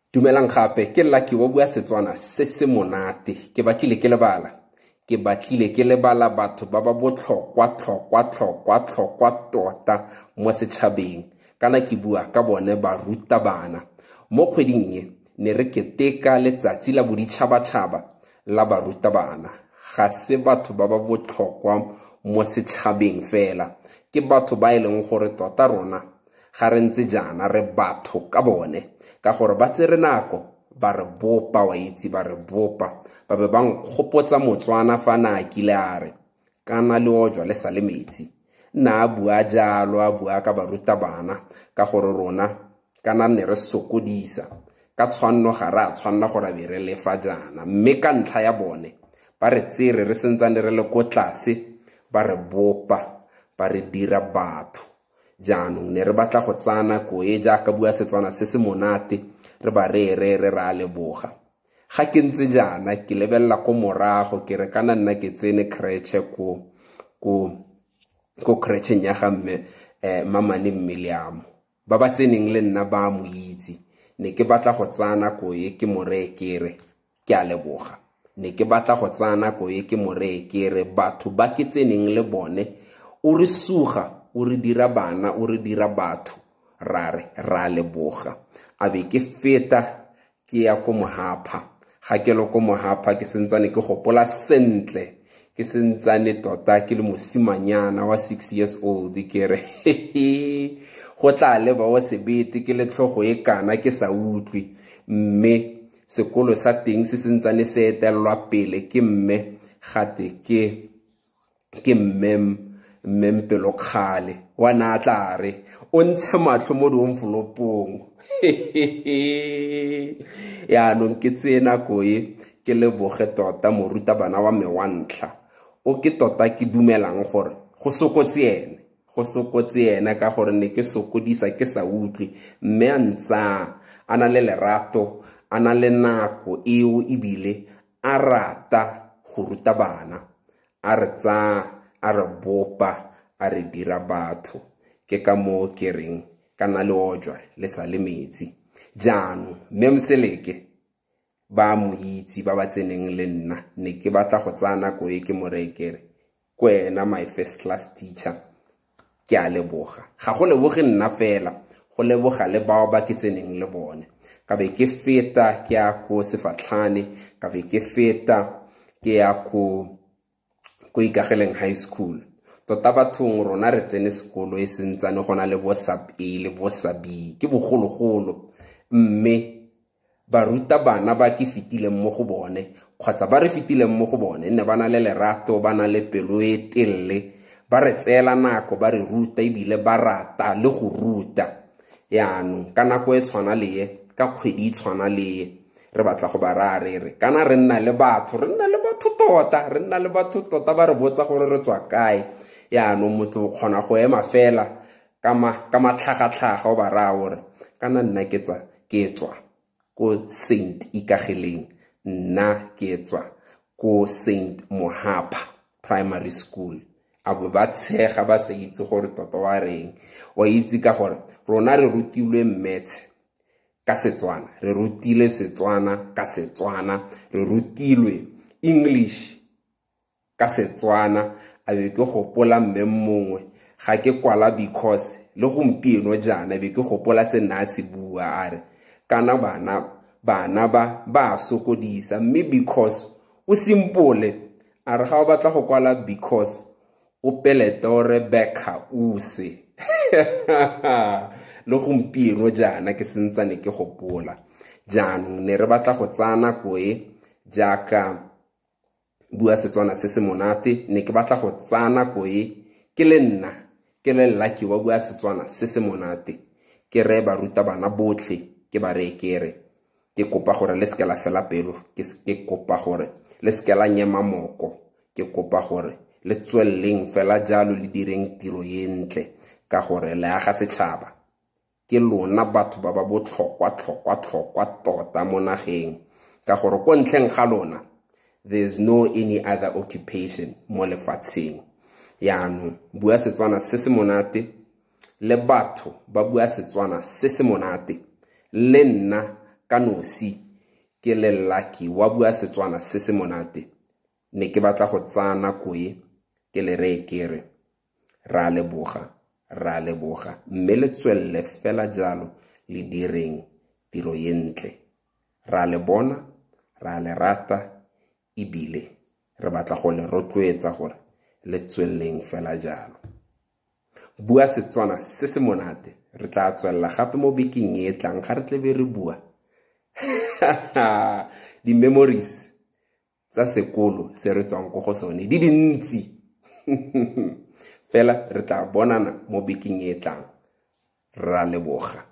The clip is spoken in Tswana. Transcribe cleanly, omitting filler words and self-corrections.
Dumelang gape ke Lucky wa bua Setswana se se monate ke batlile ke lebala batho ba ba botlhokwa tota mo setšhabeng kana ke bua ka bone barutabana mo kgweding e ne re keteka letsatsi la boditšhabatšhaba la barutabana ga se batho ba ba botlhokwa mo setšhabeng fela ke batho ba leng gore tota rona ga re ntse jana re batho ka bone ka gore ba tsere nako ba re bopa wa itse ba re bopa ba be ba nkgopotsa Motswana fa na kile a re kana le ojwa le sa le metsi na bua jalo a bua ka barutabana ka gore rona kana ne re sokodisa ka tshwanno ga ra tshwanna gore be re lefa jana mme ka ntlha ya bone ba re tsere re sentsane re le ko tlase ba re bopa ba re dira batho jaanong ne re batla go tsana ko e jaaka bua Setswana se se monate re ba re ra leboga ga ke ntse jana ke lebella ko morago ke re kana nna ke tsene creche ko creche nya ga mme Mamane Mmeliamo ba ba tseneng le nna ba mo itse ne ke batla go tsana ko e ke more ke re ke a leboga ne ke batla go tsana ko e ke more ke re batho ba ke tseneng le bone o re suga o re dira bana o re dira batho ra leboga a be ke feta ke ya ko Mohapa ga ke lo ko Mohapa ke sentsane ke gopola sentle ke sentsane tota ke le mosimanyana wa 6 years old ke re go tla le ba wa sebete ke le tlhogo e kana ke sa utlwi mme sekolo sa teng se sentsane se etelwa pele ke mme gate ke mmempelo kgale wa na tla re o ntshe matlho mo envelopong ya no ke tsena ko e ke leboge tota morutabana wa me wa ntlha o ke tota ke dumelang gore go sokotse ene ka gore ne ke sokodisa ke sa utlwi mme a ntsa ana le lerato ana le nako eo ebile a rata go ruta bana a re tsa a re bopa a re dira batho ke ka mo ke reng kana le ojwa le sa le metsi jaanong Memseleke ba mo itse ba ba tseneng le nna ne ke batla go tsana ko e ke morekere kwena my first class teacher ke a leboga ga go leboge nna fela go leboga le bao ba ke tseneng le bone ka be ke feta ke ya ko Sefatlhane ka be ke feta ke ya ko Ikageleng high school tota bathong rona re tsene sekolo e sentsane gona le bo sub A le bo sub B ke bogologolo mme barutabana ba ke fitileng mo go bone kgotsa ba re fitileng mo go bone ne bana le lerato bana le pelo e telele ba re tseela nako ba re ruta ebile ba rata le go ruta yaanong ka nako e tshwana le e ka kgwedi e tshwana le e re batla go ba re kana re nna le batho tota ba re botsa gore re tswa kae yaanong motho o kgona go ema fela ka matlhagatlhaga o ba raya gore kana nna ke tswa ko St. Ikageleng nna ke tswa ko St. Mohapa primary school a bo ba tshega ba sa itse gore tota wa reng wa itse ka gore rona re rutilwe mmetse ka Setswana re rutile Setswana ka Setswana re rutilwe English ka Setswana a be ke gopola mme mongwe ga ke kwala because le gompieno jana be ke gopola se nna se bua a re kana bana ba sokodisa mme because o simple a re ga o batla go kwala because o peletore beka use le gompieno jana ke sentsane ke gopola jaanong ne re batla go tsana ko e jaaka bua Setswana se se monate ne ke batla go tsana ko e ke le nna ke le Lucky wa bua Setswana se se monate ke re barutabana botlhe ke ba re ke kopa gore le se la fela pelo ke kopa gore le se la nyema moko ke kopa gore le tswelleng fela jalo le direng tiro ye ntle ka gore le aga setšhaba ke lona batho ba ba botlhokwa tota mo nageng ka gore ko ntleng ga lona there's no any other occupation mo lefatsheng yaanong bua Setswana se se monate le batho ba bua Setswana se se monate le nna ka nosi ke le Lucky wa bua Setswana se se monate. Ne ke batla go tsaya nako e ke le reye kere ra leboga mme le tswelle fela jalo le direng tiro ye ntle. Ra le bona, ra le rata ebile re batla go le rotloetsa gore le tswelleng fela jalo. Bua Setswana se se monate re tla tswella gape mo bekeng e tlang ga re tlebe re bua di memories tsa sekolo se re tswang go sone di dintsi fela re tla bonana mo bekeng e tlang. Ra leboga.